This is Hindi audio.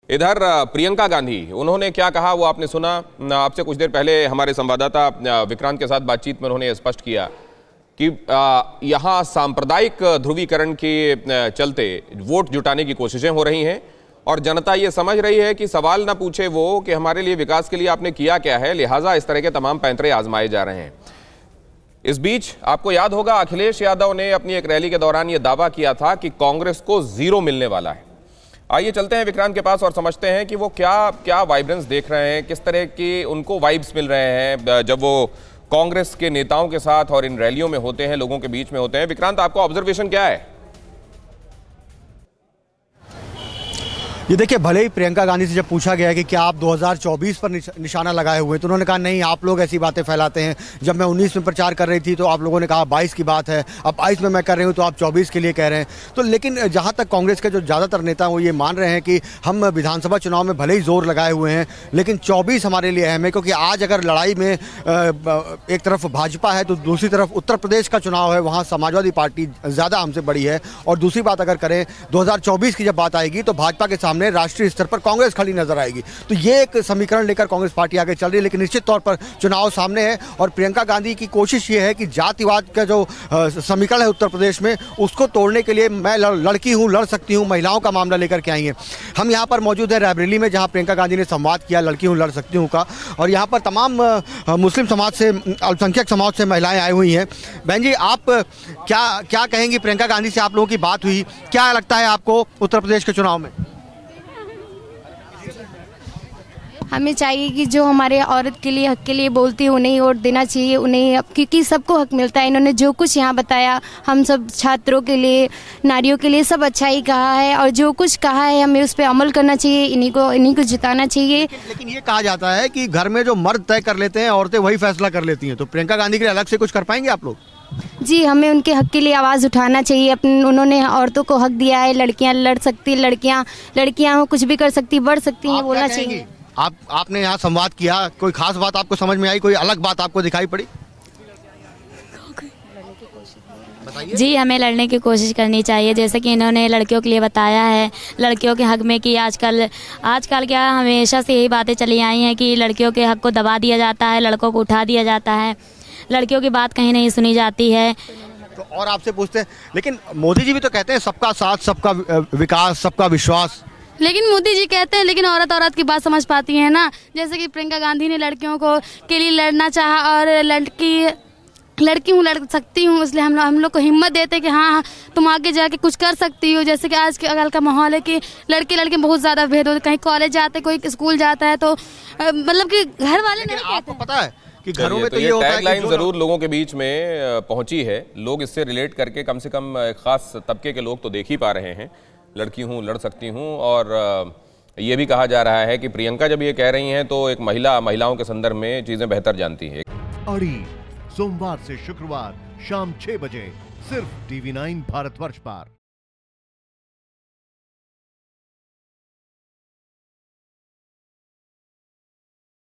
इधर प्रियंका गांधी, उन्होंने क्या कहा वो आपने सुना। आपसे कुछ देर पहले हमारे संवाददाता विक्रांत के साथ बातचीत में उन्होंने स्पष्ट किया कि यहाँ सांप्रदायिक ध्रुवीकरण के चलते वोट जुटाने की कोशिशें हो रही हैं और जनता ये समझ रही है कि सवाल ना पूछे वो कि हमारे लिए विकास के लिए आपने किया क्या है, लिहाजा इस तरह के तमाम पैंतरे आजमाए जा रहे हैं। इस बीच आपको याद होगा अखिलेश यादव ने अपनी एक रैली के दौरान यह दावा किया था कि कांग्रेस को 0 मिलने वाला है। आइए चलते हैं विक्रांत के पास और समझते हैं कि वो क्या वाइब्रेंस देख रहे हैं, किस तरह की उनको वाइब्स मिल रहे हैं जब वो कांग्रेस के नेताओं के साथ और इन रैलियों में होते हैं, लोगों के बीच में होते हैं। विक्रांत, आपका ऑब्जर्वेशन क्या है? ये देखिए, भले ही प्रियंका गांधी से जब पूछा गया कि क्या आप 2024 पर निशाना लगाए हुए, तो उन्होंने कहा नहीं, आप लोग ऐसी बातें फैलाते हैं। जब मैं 19 में प्रचार कर रही थी तो आप लोगों ने कहा 22 की बात है, अब 22 में मैं कर रही हूँ तो आप 24 के लिए कह रहे हैं। तो लेकिन जहाँ तक कांग्रेस के जो ज़्यादातर नेता हैं वो ये मान रहे हैं कि हम विधानसभा चुनाव में भले ही जोर लगाए हुए हैं, लेकिन 24 हमारे लिए अहम है, क्योंकि आज अगर लड़ाई में एक तरफ भाजपा है तो दूसरी तरफ उत्तर प्रदेश का चुनाव है, वहाँ समाजवादी पार्टी ज़्यादा हमसे बड़ी है। और दूसरी बात अगर करें 2024 की जब बात आएगी तो भाजपा के सामने राष्ट्रीय स्तर पर कांग्रेस खड़ी नजर आएगी। तो ये एक समीकरण लेकर कांग्रेस पार्टी आगे चल रही है, लेकिन निश्चित तौर पर चुनाव सामने है और प्रियंका गांधी की कोशिश ये है कि जातिवाद का जो समीकरण है उत्तर प्रदेश में, उसको तोड़ने के लिए मैं लड़की हूं, लड़ सकती हूं, महिलाओं का मामला लेकर के आई हैं। हम यहाँ पर मौजूद है रायबरेली में, जहाँ प्रियंका गांधी ने संवाद किया लड़की हूँ, लड़ सकती हूँ का, और यहाँ पर तमाम मुस्लिम समाज से, अल्पसंख्यक समाज से महिलाएं आई हुई हैं। बहन जी, आप क्या कहेंगी? प्रियंका गांधी से आप लोगों की बात हुई, क्या लगता है आपको उत्तर प्रदेश के चुनाव में? हमें चाहिए कि जो हमारे औरत के लिए, हक के लिए बोलती है, उन्हें वोट देना चाहिए, उन्हें, क्योंकि सबको हक मिलता है। इन्होंने जो कुछ यहाँ बताया, हम सब छात्रों के लिए, नारियों के लिए सब अच्छा ही कहा है, और जो कुछ कहा है हमें उस पर अमल करना चाहिए, इन्हीं को जिताना चाहिए। लेकिन ये कहा जाता है कि घर में जो मर्द तय कर लेते हैं, औरतें वही फैसला कर लेती हैं। तो प्रियंका गांधी के लिए अलग से कुछ कर पाएंगे आप लोग? जी, हमें उनके हक के लिए आवाज़ उठाना चाहिए। उन्होंने औरतों को हक दिया है, लड़कियाँ लड़ सकती, लड़कियाँ कुछ भी कर सकती, बढ़ सकती हैं, बोलना चाहिए। आपने यहाँ संवाद किया, कोई खास बात आपको समझ में आई, कोई अलग बात आपको दिखाई पड़ी? जी, हमें लड़ने की कोशिश करनी चाहिए, जैसे कि इन्होंने लड़कियों के लिए बताया है, लड़कियों के हक में कि आजकल क्या हमेशा से यही बातें चली आई हैं कि लड़कियों के हक को दबा दिया जाता है, लड़कों को उठा दिया जाता है, लड़कियों की बात कहीं नहीं सुनी जाती है। तो और आपसे पूछते हैं, लेकिन मोदी जी भी तो कहते हैं सबका साथ, सबका विकास, सबका विश्वास। लेकिन मोदी जी कहते हैं, लेकिन औरत की बात समझ पाती है ना। जैसे कि प्रियंका गांधी ने लड़कियों को के लिए लड़ना चाहा, और लड़की हूँ, लड़ सकती हूँ, इसलिए हम लोग को हिम्मत देते हैं कि हाँ तुम आगे जाके कुछ कर सकती हो। जैसे कि आज के कल का माहौल है कि लड़के बहुत ज़्यादा भेद होते, कहीं कॉलेज जाते, कोई स्कूल जाता है, तो मतलब कि घर वाले नहीं कहते। आपको पता है कि घरों में तो ये टैगलाइन जरूर लोगों के बीच में पहुंची है, लोग इससे रिलेट करके कम से कम खास तबके के लोग तो देख ही पा रहे हैं, लड़की हूँ, लड़ सकती हूँ। और ये भी कहा जा रहा है कि प्रियंका जब ये कह रही हैं तो एक महिलाओं के संदर्भ में चीजें बेहतर जानती है। अड़ी सोमवार से शुक्रवार शाम 6 बजे सिर्फ TV9 भारतवर्ष पर।